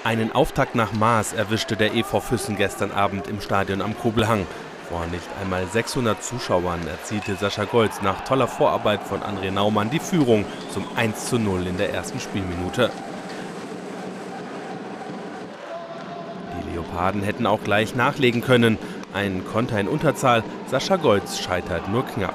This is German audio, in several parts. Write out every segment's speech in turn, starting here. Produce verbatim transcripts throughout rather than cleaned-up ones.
Einen Auftakt nach Maß erwischte der E V Füssen gestern Abend im Stadion am Kobelhang. Vor nicht einmal sechshundert Zuschauern erzielte Sascha Golz nach toller Vorarbeit von André Naumann die Führung zum eins zu null in der ersten Spielminute. Die Leoparden hätten auch gleich nachlegen können. Ein Konter in Unterzahl, Sascha Golz scheitert nur knapp.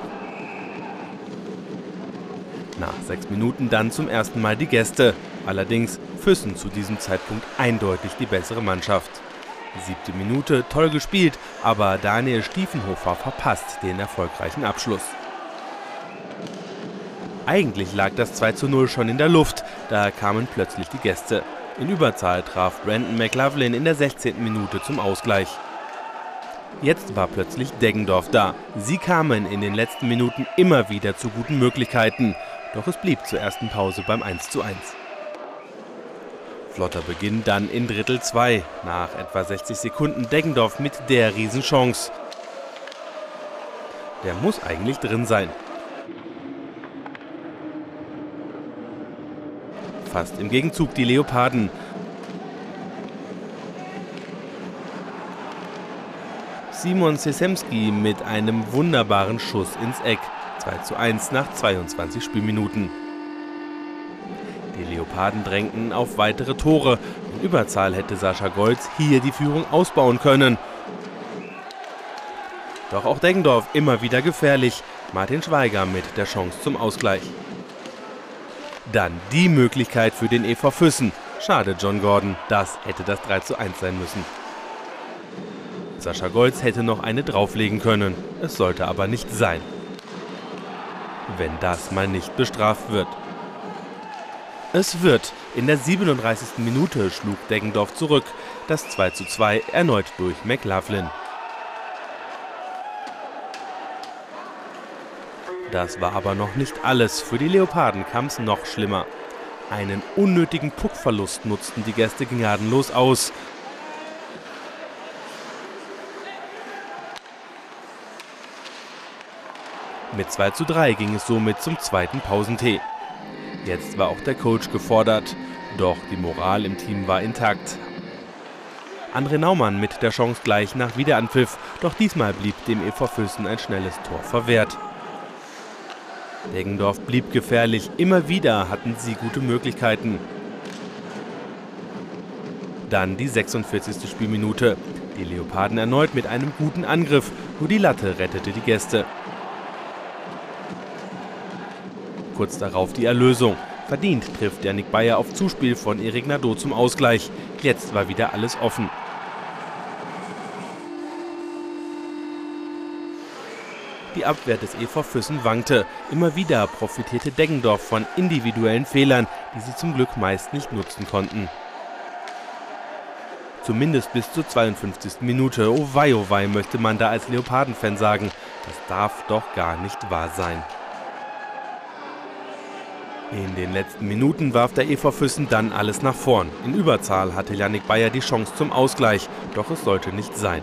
Nach sechs Minuten dann zum ersten Mal die Gäste. Allerdings Füssen zu diesem Zeitpunkt eindeutig die bessere Mannschaft. Siebte Minute, toll gespielt, aber Daniel Stiefenhofer verpasst den erfolgreichen Abschluss. Eigentlich lag das zwei zu null schon in der Luft, da kamen plötzlich die Gäste. In Überzahl traf Brandon McLaughlin in der sechzehnten Minute zum Ausgleich. Jetzt war plötzlich Deggendorf da. Sie kamen in den letzten Minuten immer wieder zu guten Möglichkeiten. Doch es blieb zur ersten Pause beim eins zu eins. Flotter Beginn dann in Drittel zwei. Nach etwa sechzig Sekunden Deggendorf mit der Riesenchance. Der muss eigentlich drin sein. Fast im Gegenzug die Leoparden. Simon Sesemski mit einem wunderbaren Schuss ins Eck. zwei zu eins nach zweiundzwanzig Spielminuten. Die Leoparden drängten auf weitere Tore. In Überzahl hätte Sascha Golz hier die Führung ausbauen können. Doch auch Deggendorf immer wieder gefährlich. Martin Schweiger mit der Chance zum Ausgleich. Dann die Möglichkeit für den E V Füssen. Schade, John Gordon, das hätte das drei zu eins sein müssen. Sascha Golz hätte noch eine drauflegen können. Es sollte aber nicht sein. Wenn das mal nicht bestraft wird. Es wird. In der siebenunddreißigsten Minute schlug Deggendorf zurück. Das zwei zu zwei erneut durch McLaughlin. Das war aber noch nicht alles. Für die Leoparden kam es noch schlimmer. Einen unnötigen Puckverlust nutzten die Gäste gnadenlos aus. Mit zwei zu drei ging es somit zum zweiten Pausentee. Jetzt war auch der Coach gefordert, doch die Moral im Team war intakt. André Naumann mit der Chance gleich nach Wiederanpfiff, doch diesmal blieb dem E V Füssen ein schnelles Tor verwehrt. Deggendorf blieb gefährlich, immer wieder hatten sie gute Möglichkeiten. Dann die sechsundvierzigste Spielminute. Die Leoparden erneut mit einem guten Angriff, nur die Latte rettete die Gäste. Kurz darauf die Erlösung. Verdient trifft Yannick Bayer auf Zuspiel von Eric Nadeau zum Ausgleich. Jetzt war wieder alles offen. Die Abwehr des E V Füssen wankte. Immer wieder profitierte Deggendorf von individuellen Fehlern, die sie zum Glück meist nicht nutzen konnten. Zumindest bis zur zweiundfünfzigsten Minute. Oh wei, oh wei, möchte man da als Leoparden-Fan sagen. Das darf doch gar nicht wahr sein. In den letzten Minuten warf der E V Füssen dann alles nach vorn. In Überzahl hatte Yannick Bayer die Chance zum Ausgleich, doch es sollte nicht sein.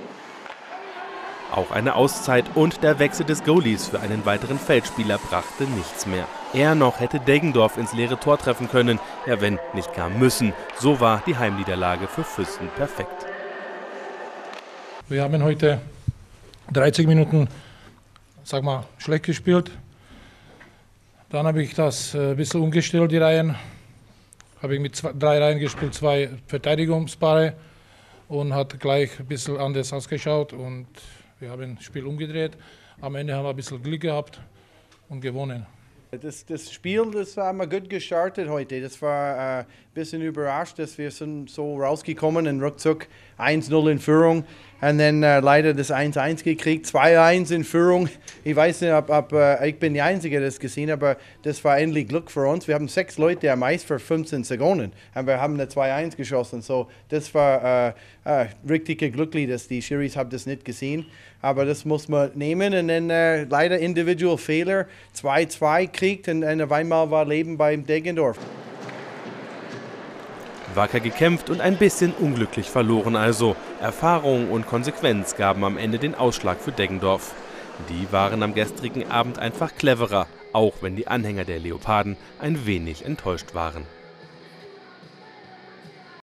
Auch eine Auszeit und der Wechsel des Goalies für einen weiteren Feldspieler brachte nichts mehr. Er noch hätte Deggendorf ins leere Tor treffen können, ja wenn nicht gar müssen. So war die Heimniederlage für Füssen perfekt. Wir haben heute dreißig Minuten, sag mal, schlecht gespielt. Dann habe ich das ein bisschen umgestellt, die Reihen. Habe ich mit zwei, drei Reihen gespielt, zwei Verteidigungspaare und hat gleich ein bisschen anders ausgeschaut und wir haben das Spiel umgedreht. Am Ende haben wir ein bisschen Glück gehabt und gewonnen. Das, das Spiel, das haben wir gut gestartet heute. Das war ein äh, bisschen überrascht, dass wir sind so rausgekommen und ruckzuck eins null in Führung. Und dann äh, leider das eins eins gekriegt, zwei eins in Führung. Ich weiß nicht, ob, ob äh, ich bin die Einzige, der das gesehen hat, aber das war endlich Glück für uns. Wir haben sechs Leute am Eis für fünfzehn Sekunden und wir haben eine zwei eins geschossen. So, das war äh, äh, richtig glücklich, dass die Schiris haben das nicht gesehen. Aber das muss man nehmen und dann äh, leider individual Fehler, zwei zwei kriegt und, und auf einmal war Leben beim Deggendorf. Wacker gekämpft und ein bisschen unglücklich verloren also. Erfahrung und Konsequenz gaben am Ende den Ausschlag für Deggendorf. Die waren am gestrigen Abend einfach cleverer, auch wenn die Anhänger der Leoparden ein wenig enttäuscht waren.